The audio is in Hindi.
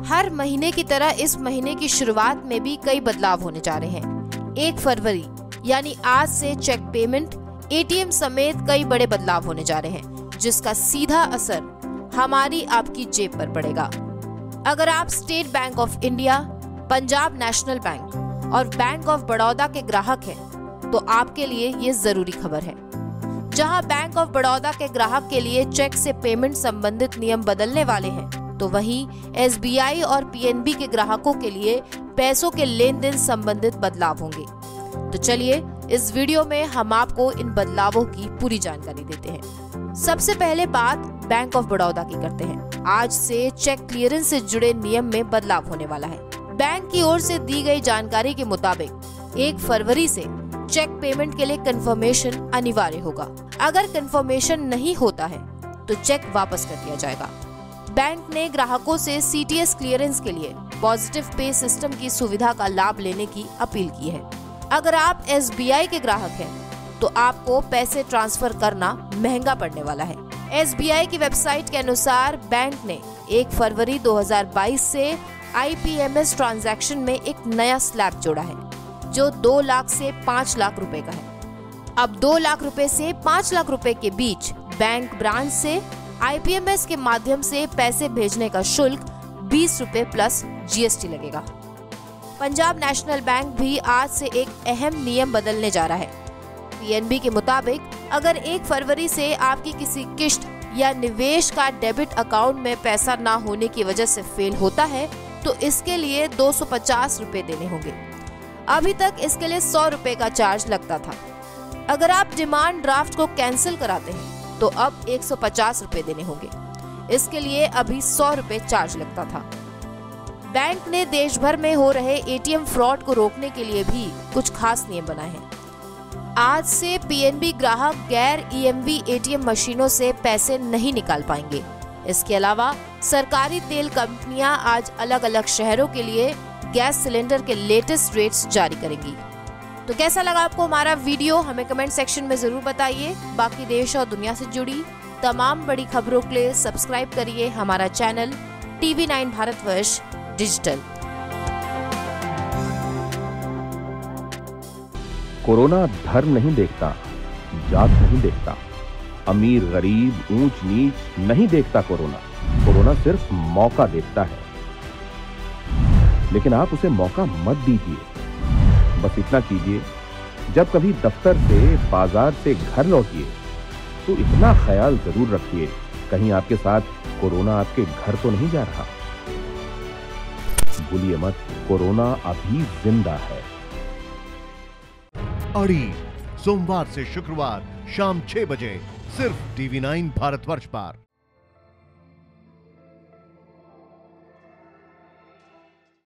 हर महीने की तरह इस महीने की शुरुआत में भी कई बदलाव होने जा रहे हैं। 1 फरवरी यानी आज से चेक पेमेंट, एटीएम समेत कई बड़े बदलाव होने जा रहे हैं, जिसका सीधा असर हमारी आपकी जेब पर पड़ेगा। अगर आप State Bank of India, Punjab National Bank और बैंक ऑफ बड़ौदा के ग्राहक हैं, तो आपके लिए ये जरूरी खबर है। जहां बैंक ऑफ बड़ौदा के ग्राहक के लिए चेक से पेमेंट संबंधित नियम बदलने वाले हैं, तो वहीं एसबीआई और पीएनबी के ग्राहकों के लिए पैसों के लेन देन संबंधित बदलाव होंगे। तो चलिए इस वीडियो में हम आपको इन बदलावों की पूरी जानकारी देते हैं। सबसे पहले बात बैंक ऑफ बड़ौदा की करते हैं। आज से चेक क्लियरेंस से जुड़े नियम में बदलाव होने वाला है। बैंक की ओर से दी गई जानकारी के मुताबिक 1 फरवरी से चेक पेमेंट के लिए कंफर्मेशन अनिवार्य होगा। अगर कंफर्मेशन नहीं होता है तो चेक वापस कर दिया जाएगा। बैंक ने ग्राहकों से सीटीएस क्लियरेंस के लिए पॉजिटिव पे सिस्टम की सुविधा का लाभ लेने की अपील की है। अगर आप एसबीआई के ग्राहक हैं, तो आपको पैसे ट्रांसफर करना महंगा पड़ने वाला है। एसबीआई की वेबसाइट के अनुसार बैंक ने 1 फरवरी 2022 से आईपीएमएस ट्रांजैक्शन में एक नया स्लैब जोड़ा है, जो 2 लाख से 5 लाख रुपए का है। अब 2 लाख रुपए से 5 लाख रुपए के बीच बैंक ब्रांच से आईपीएमएस के माध्यम से पैसे भेजने का शुल्क 20 रुपए प्लस जीएसटी लगेगा। पंजाब नेशनल बैंक भी आज से एक अहम नियम बदलने जा रहा है। पीएनबी के मुताबिक अगर 1 फरवरी से आपकी किसी किश्त या निवेश का डेबिट अकाउंट में पैसा ना होने की वजह से फेल होता है, तो इसके लिए 250 रुपए देने होंगे। अभी तक इसके लिए 100 रुपए का चार्ज लगता था। अगर आप डिमांड ड्राफ्ट को कैंसिल कराते हैं, तो अब 150 रुपए देने होंगे। इसके लिए अभी 100 रुपए चार्ज लगता था। बैंक ने देश भर में हो रहे एटीएम फ्रॉड को रोकने के लिए भी कुछ खास नियम बनाए हैं। आज से पीएनबी ग्राहक गैर ईएमवी एटीएम मशीनों से पैसे नहीं निकाल पाएंगे। इसके अलावा सरकारी तेल कंपनियां आज अलग अलग शहरों के लिए गैस सिलेंडर के लेटेस्ट रेट्स जारी करेंगी। तो कैसा लगा आपको हमारा वीडियो, हमें कमेंट सेक्शन में जरूर बताइए। बाकी देश और दुनिया से जुड़ी तमाम बड़ी खबरों के लिए सब्सक्राइब करिए हमारा channel TV9 Bharatvarsh digital. Corona धर्म नहीं देखता, जात नहीं देखता, अमीर गरीब ऊंच नीच नहीं देखता। कोरोना सिर्फ मौका देखता है, लेकिन आप उसे मौका मत दीजिए। बस इतना कीजिए, जब कभी दफ्तर से, बाजार से घर लौटिए, तो इतना ख्याल जरूर रखिए कहीं आपके साथ कोरोना आपके घर तो नहीं जा रहा। भूलिए मत, कोरोना अभी जिंदा है। अड़ी सोमवार से शुक्रवार शाम 6 बजे सिर्फ TV9 भारतवर्ष पर।